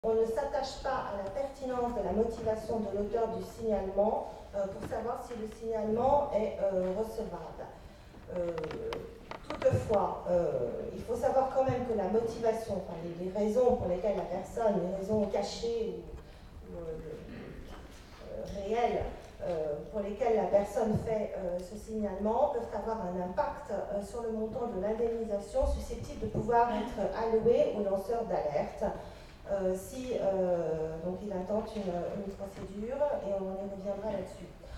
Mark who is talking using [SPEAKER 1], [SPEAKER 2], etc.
[SPEAKER 1] On ne s'attache pas à la pertinence de la motivation de l'auteur du signalement pour savoir si le signalement est recevable. Toutefois, il faut savoir quand même que la motivation, enfin les raisons pour lesquelles la personne, les raisons cachées ou réelles pour lesquelles la personne fait ce signalement peuvent avoir un impact sur le montant de l'indemnisation susceptible de pouvoir être alloué au lanceur d'alerte. Si donc il intente une procédure, et on y reviendra là-dessus.